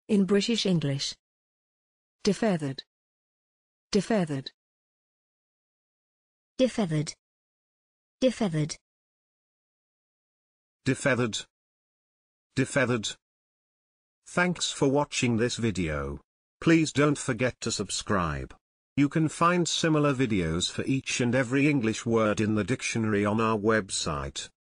In British English. Defeathered. Defeathered. Defeathered. Defeathered. Defeathered. Defeathered. Thanks for watching this video. Please don't forget to subscribe. You can find similar videos for each and every English word in the dictionary on our website.